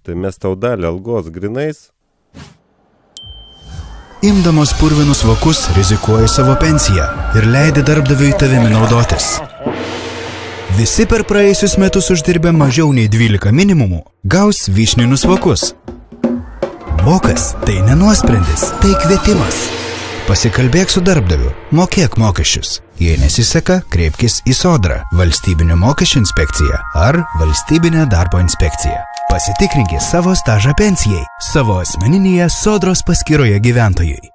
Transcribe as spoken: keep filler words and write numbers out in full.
tai mes tau dalį algos grinais. Imdamos purvinus vokus rizikuoji savo pensiją ir leidi darbdaviui tavimi naudotis. Visi per praėjusius metus uždirbę mažiau nei dvylika minimumų gaus vyšninus vokus. Vokas tai nenuosprendis, tai kvietimas. Pasikalbėk su darbdaviu, mokėk mokesčius. Jei nesiseka, kreipkis į Sodrą, Valstybinę mokesčių inspekciją ar Valstybinę darbo inspekciją. Pasitikrinkis savo stažą pensijai, savo asmeninėje Sodros paskyroje gyventojui.